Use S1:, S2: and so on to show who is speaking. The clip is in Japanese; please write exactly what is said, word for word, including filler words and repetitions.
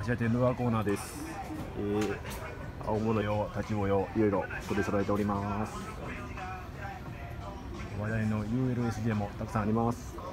S1: アジア店ルアーコーナーです。えー、青物用、立ち模様、いろいろ取り揃えております。話題の ユーエルエスジェー もたくさんあります。